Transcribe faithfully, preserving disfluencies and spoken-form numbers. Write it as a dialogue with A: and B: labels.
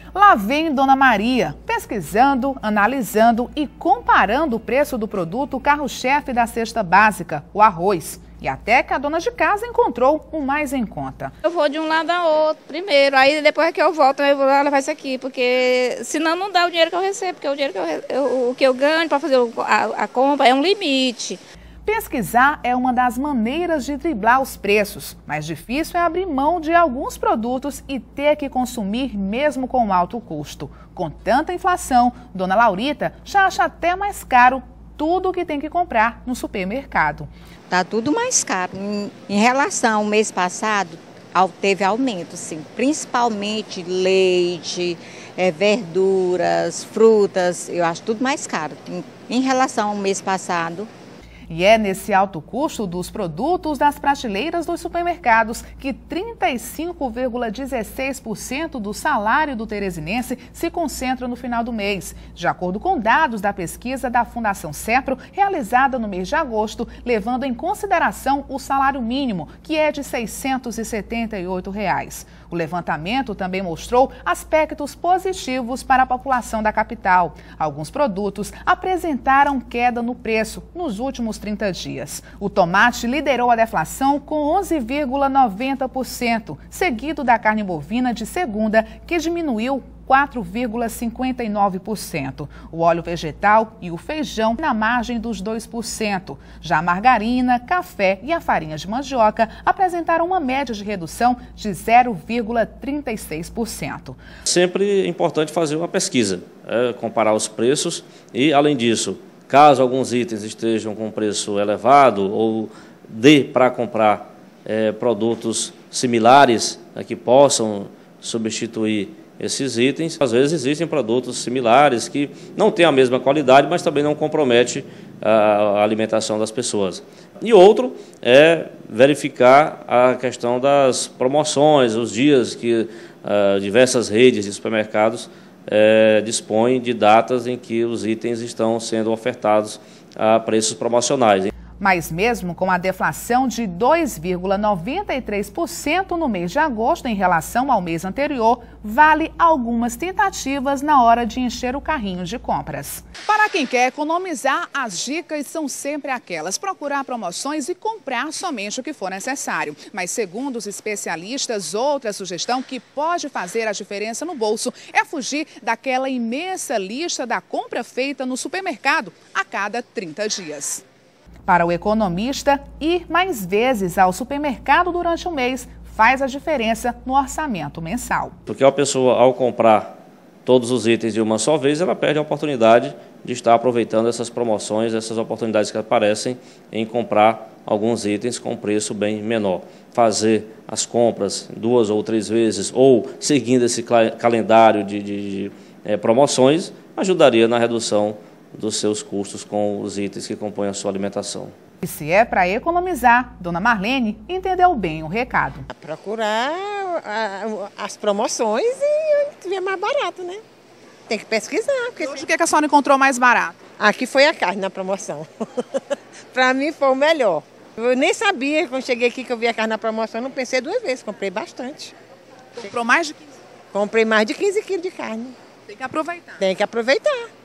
A: Lá vem Dona Maria, pesquisando, analisando e comparando o preço do produto carro-chefe da cesta básica, o arroz. E até que a dona de casa encontrou o mais em conta.
B: Eu vou de um lado a outro primeiro, aí depois que eu volto eu vou lá levar isso aqui, porque senão não dá o dinheiro que eu recebo, porque o dinheiro que eu, eu, o que eu ganho para fazer a, a compra é um limite.
A: Pesquisar é uma das maneiras de driblar os preços, mas difícil é abrir mão de alguns produtos e ter que consumir mesmo com alto custo. Com tanta inflação, Dona Laurita já acha até mais caro tudo o que tem que comprar no supermercado.
C: Tá tudo mais caro. Em, em relação ao mês passado, teve aumento, sim. Principalmente leite, é, verduras, frutas, eu acho tudo mais caro. Em, em relação ao mês passado.
A: E é nesse alto custo dos produtos das prateleiras dos supermercados que trinta e cinco vírgula dezesseis por cento do salário do teresinense se concentra no final do mês. De acordo com dados da pesquisa da Fundação CEPRO, realizada no mês de agosto, levando em consideração o salário mínimo, que é de seiscentos e setenta e oito reais. O levantamento também mostrou aspectos positivos para a população da capital. Alguns produtos apresentaram queda no preço nos últimos trinta dias. O tomate liderou a deflação com onze vírgula noventa por cento, seguido da carne bovina de segunda, que diminuiu quatro vírgula cinquenta e nove por cento. O óleo vegetal e o feijão na margem dos dois por cento. Já a margarina, café e a farinha de mandioca apresentaram uma média de redução de zero vírgula trinta e seis por cento.
D: Sempre é importante fazer uma pesquisa, é, comparar os preços e, além disso, caso alguns itens estejam com preço elevado ou dê para comprar é, produtos similares é, que possam substituir esses itens. Às vezes existem produtos similares que não têm a mesma qualidade, mas também não compromete a alimentação das pessoas. E outro é verificar a questão das promoções, os dias que uh, diversas redes de supermercados uh, dispõem de datas em que os itens estão sendo ofertados a preços promocionais.
A: Mas mesmo com a deflação de dois vírgula noventa e três por cento no mês de agosto em relação ao mês anterior, vale algumas tentativas na hora de encher o carrinho de compras. Para quem quer economizar, as dicas são sempre aquelas: procurar promoções e comprar somente o que for necessário. Mas segundo os especialistas, outra sugestão que pode fazer a diferença no bolso é fugir daquela imensa lista da compra feita no supermercado a cada trinta dias. Para o economista, ir mais vezes ao supermercado durante o mês faz a diferença no orçamento mensal.
D: Porque a pessoa, ao comprar todos os itens de uma só vez, ela perde a oportunidade de estar aproveitando essas promoções, essas oportunidades que aparecem em comprar alguns itens com preço bem menor. Fazer as compras duas ou três vezes ou seguindo esse calendário de, de, de é, promoções ajudaria na redução dos seus custos com os itens que compõem a sua alimentação.
A: E se é para economizar, Dona Marlene entendeu bem o recado.
E: Procurar as promoções e onde tiver mais barato, né? Tem que pesquisar. Porque
A: hoje o que a senhora encontrou mais barato?
E: Aqui foi a carne na promoção. Para mim foi o melhor. Eu nem sabia, quando cheguei aqui que eu vi a carne na promoção, não pensei duas vezes, comprei bastante.
A: Comprou mais de quinze?
E: Comprei mais de quinze quilos de carne.
A: Tem que aproveitar.
E: Tem que aproveitar.